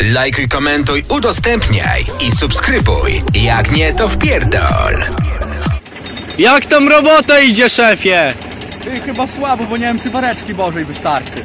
Lajkuj, komentuj, udostępniaj i subskrybuj. Jak nie, to wpierdol. Jak tam robota idzie, szefie? Ty, chyba słabo, bo nie wiem, czy woreczki Bożej wystarczy.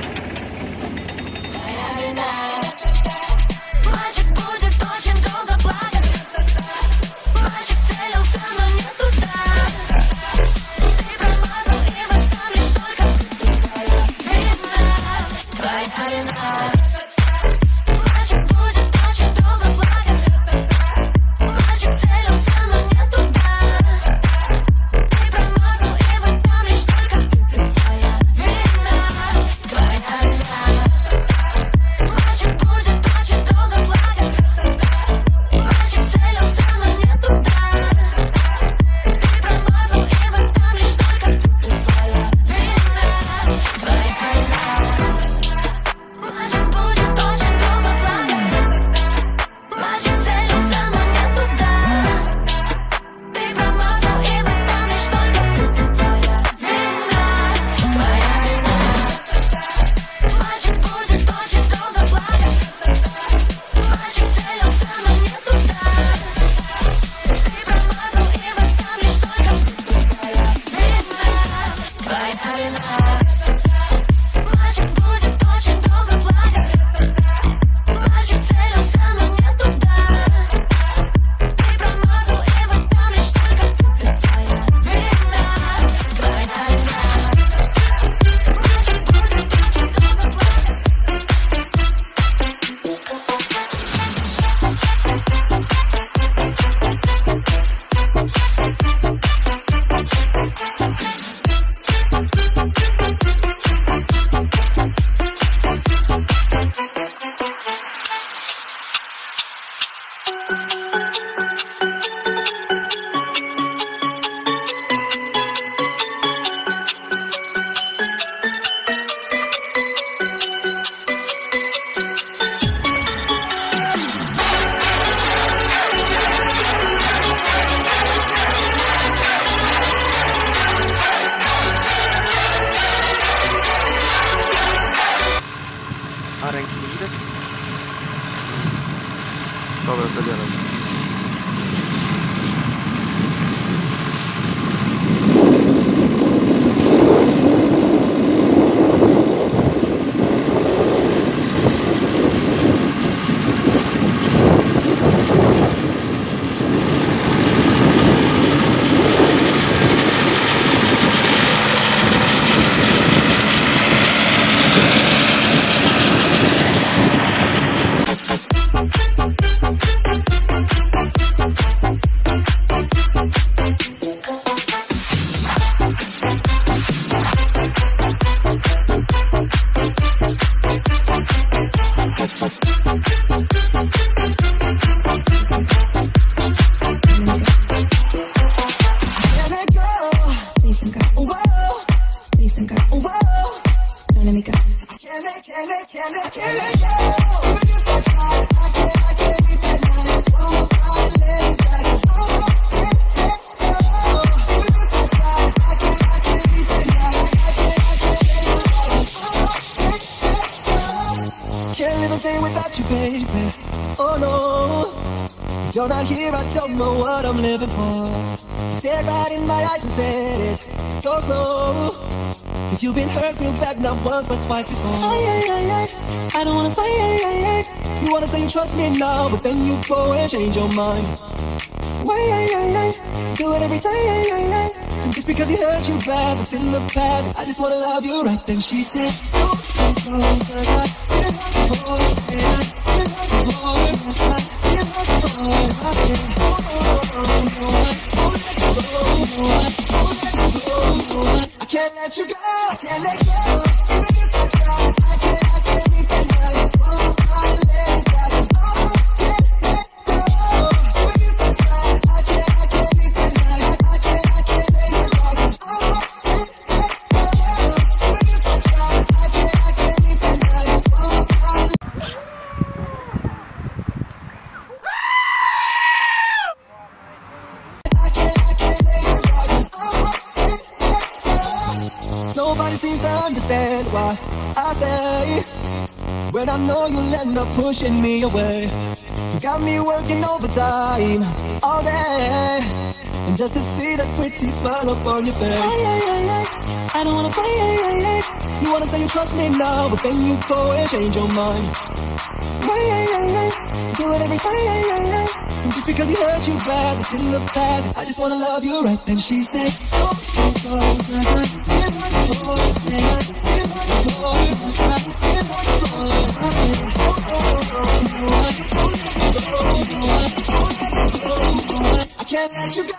A ręki nie widać? Dobra, zabieram. Can't live a day without you, baby. Oh no, if you're not here, I don't know what I'm living for. You stared right in my eyes and said it. Go slow, cause you've been hurt real bad, not once but twice before. I don't wanna fight. You wanna say you trust me now, but then you go and change your mind. Do it every time. And just because he hurt you bad, it's in the past. I just wanna love you right then. She said, I can't let you go. I can't let go. Nobody seems to understand why I stay when I know you'll end up pushing me away. You got me working overtime all day, and just to see that pretty smile up on your face. I don't wanna fight. You wanna say you trust me now, but then you go and change your mind. Do it every time. And just because you hurt you bad, it's in the past. I just wanna love you right. Then she said, so I can't let you go.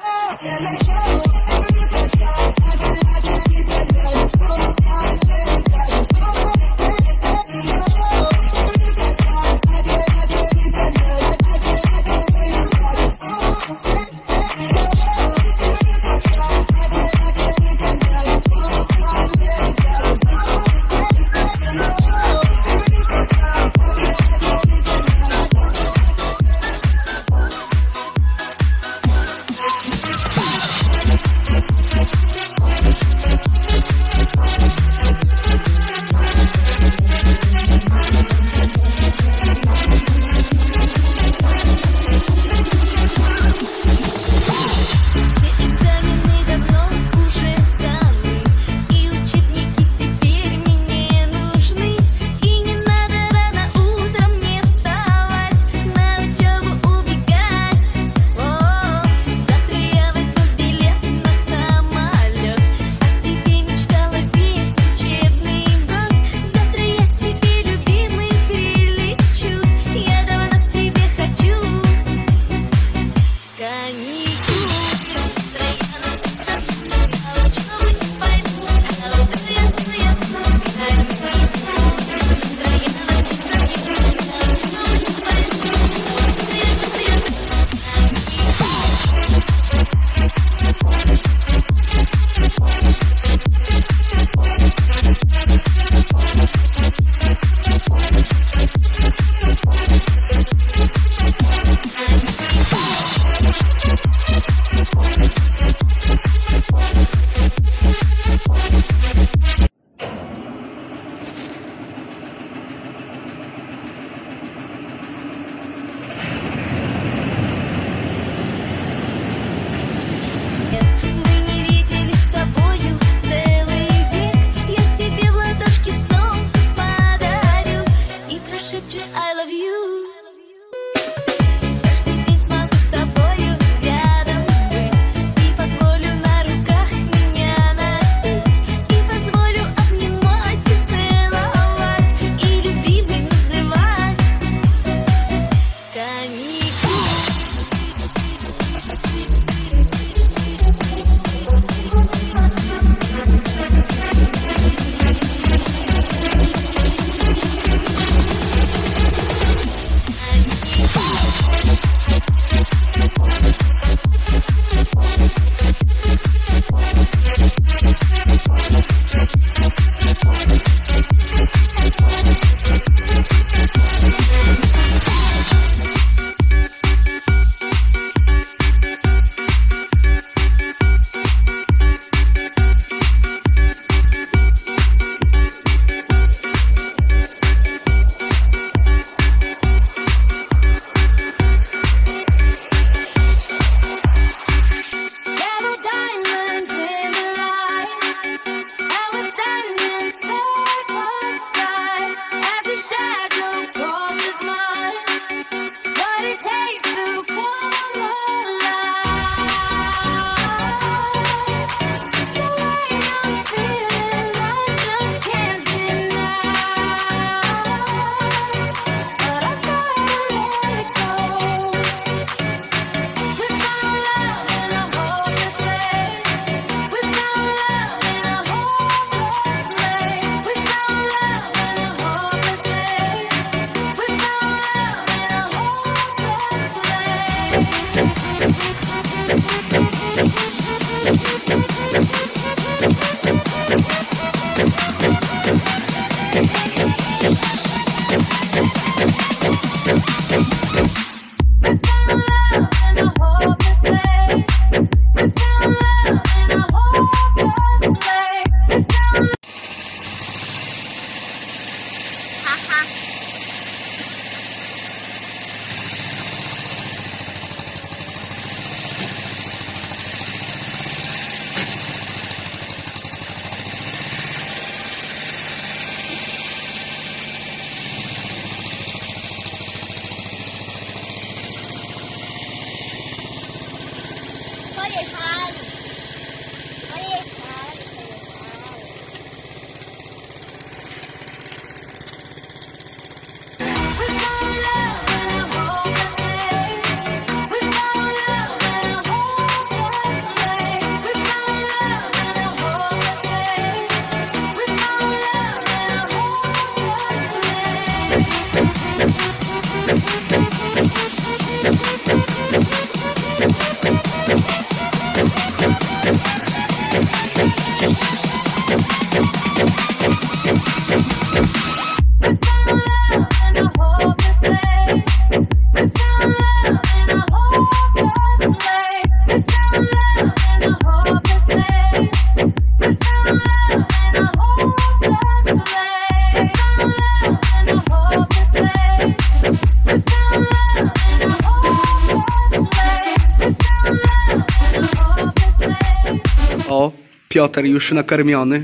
O, Piotr już nakarmiony.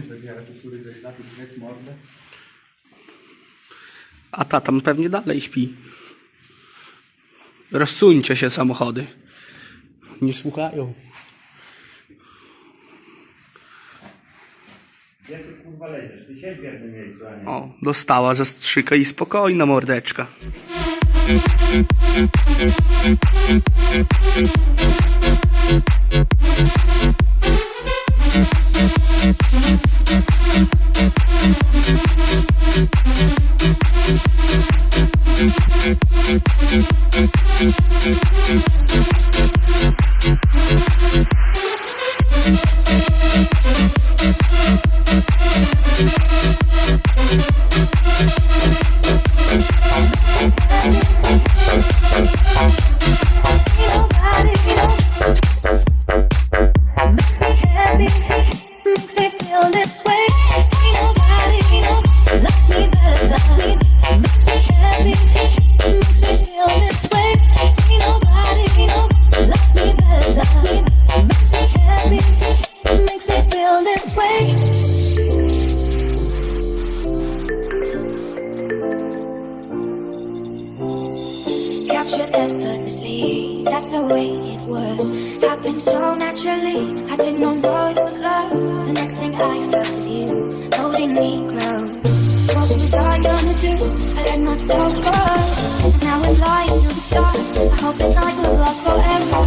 A ta tam pewnie dalej śpi. Rozsuńcie się, samochody. Nie słuchają. Jak ty kurwa leziesz? Ty siedź w jednym miejscu, a nie? O, dostała zastrzyka i spokojna mordeczka. Captured effortlessly, that's the way it was. Happened so naturally, I did not know it was love. The next thing I felt was you, holding me close. What was I gonna do? I let myself go. Now we're flying to the stars, I hope this night will last forever.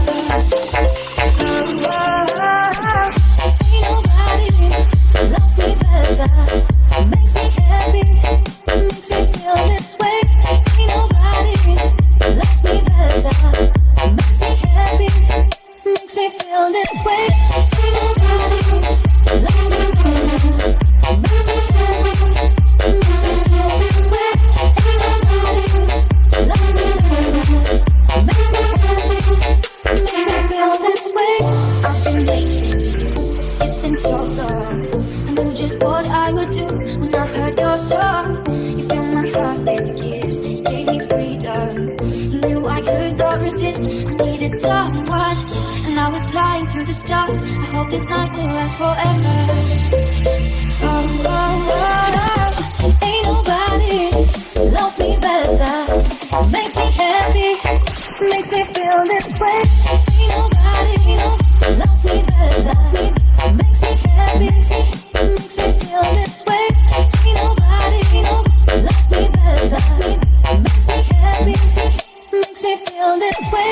Ain't nobody loves me better. Makes me happy, makes me feel this way. Ain't nobody loves me better. Makes me happy, makes me feel this way. Ain't nobody loves me better. Makes me happy, makes me feel this way. Ain't nobody loves me better. Makes me happy, makes me feel this way. I've been dating you, it's been so long. I knew just what I would do when I heard your song. You filled my heart with a kiss, you gave me freedom. You knew I could not resist, I needed someone. And now we're flying through the stars, I hope this night will last forever. Oh, oh, oh, oh. Ain't nobody loves me better. Makes me happy, makes me feel this way. Ain't nobody loves me better. Makes me happy, makes me feel this way. Ain't nobody loves me better. Makes me happy, makes me feel this way.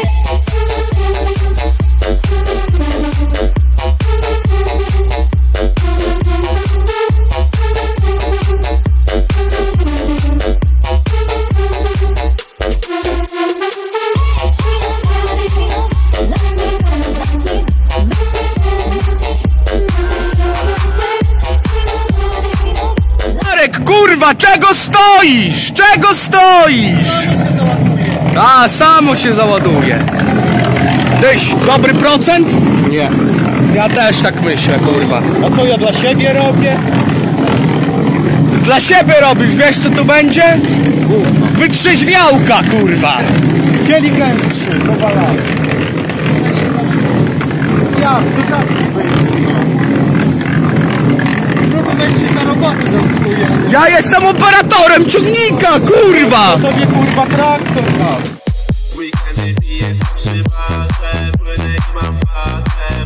Kurwa, czego stoisz? Czego stoisz? A, samo się załaduje. Tyś, dobry procent? Nie. Ja też tak myślę, kurwa. A co ja dla siebie robię? Dla siebie robisz, wiesz co tu będzie? Wytrzeźwiałka, kurwa. Chcieli gęstszy, powalamy. Ja, to tak weź się za robotę dokupuję. Ja jestem operatorem ciągnika, kurwa. To nie kurwa traktor, no. Weekendy bije w krzywarze, płynę i mam fazę.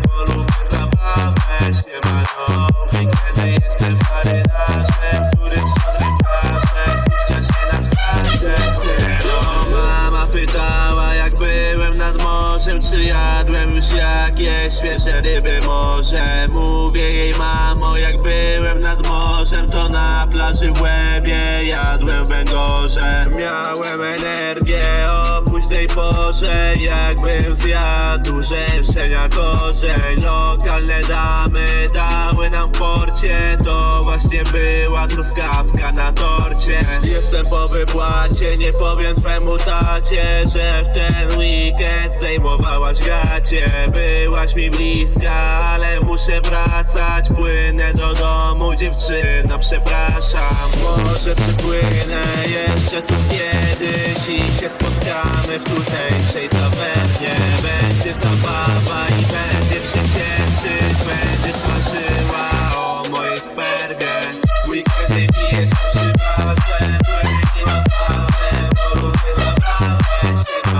plaży jadłem już jakieś świeże ryby może. Mówię jej mamo, jak byłem nad morzem, to na plaży w Łebie jadłem węgorze. Miałem energię o późnej porze, jakbym zjadł rzeszenia korzeń. Lokalne damy dały nam w porcie, to właśnie była truskawka na torcie. Jestem po wypłacie, nie powiem twemu tacie, że w ten weekend zdejmowałaś gacie. Byłaś mi bliska, ale muszę wracać. Płynę do domu, dziewczyno, przepraszam. Może przypłynę jeszcze tu kiedyś i się spotkamy w tutejszej tawernie. Będzie zabawa i będziesz się cieszyć, będziesz marzyła o mojej spermie. Weekendy piję przy barze, płynie na stawę, bo lubię zabawę,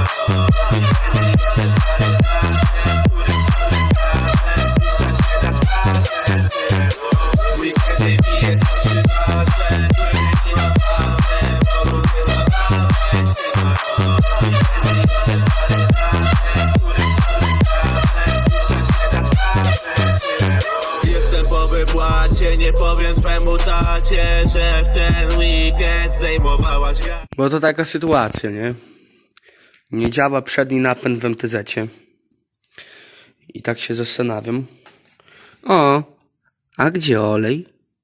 jestem po wypłacie, nie powiem twemu tacie, że w ten weekend zdejmowałaś ga... Bo to taka sytuacja, nie? Nie działa przedni napęd w MTZ-cie. I tak się zastanawiam. O, a gdzie olej?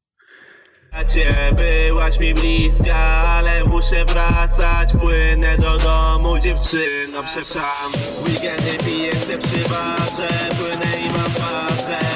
Byłaś mi bliska, ale muszę wracać. Płynę do domu, dziewczyno, przepraszam. Weekendy piję, chcę przy barze, płynę i mam fazę.